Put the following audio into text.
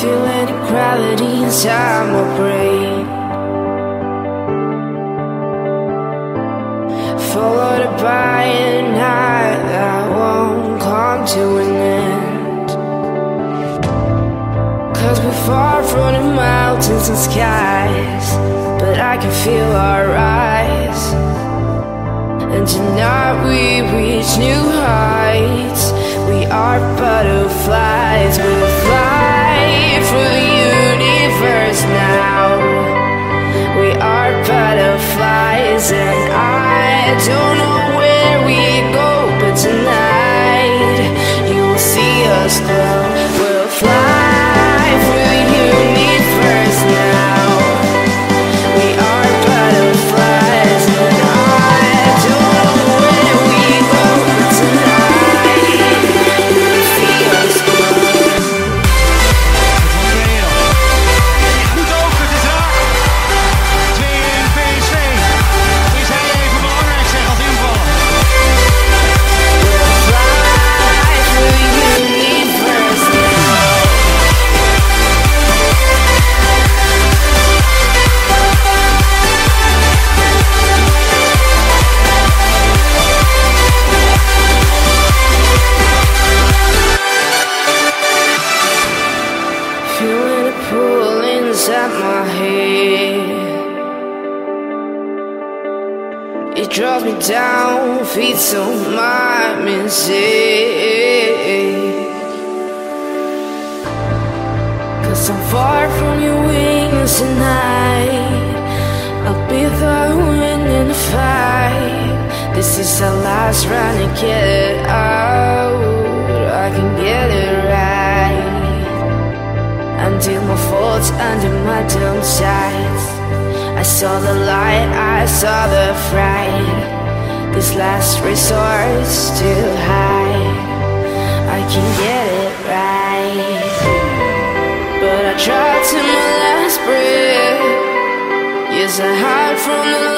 feeling the gravity inside my brain, followed by a night that won't come to an end. 'Cause we're far from the mountains and skies, but I can feel our rise. And tonight we reach new heights. We are butterflies. We'll fly through the universe now. We are butterflies, and I don't know where we go, but tonight you will see us glow. We'll fly through the universe now. We are butterflies, and I don't know where we go, but tonight you will see us glow. Goed ook, het is raak. 2-1 PSV. Is hij even belangrijk, zeg, als invaller? We'll fly through the universe now. Feeling a pull inside my head. It draws me down, feeds on my mistake. 'Cause I'm far from your wings tonight. I'll be the wind in the fight. This is our last run to get it out. I can get it right. Until my faults under my dumb sides. I saw the light, I saw the fright. This last resort's too high. I can get it right, but I tried to my last breath. Yes, I hide from the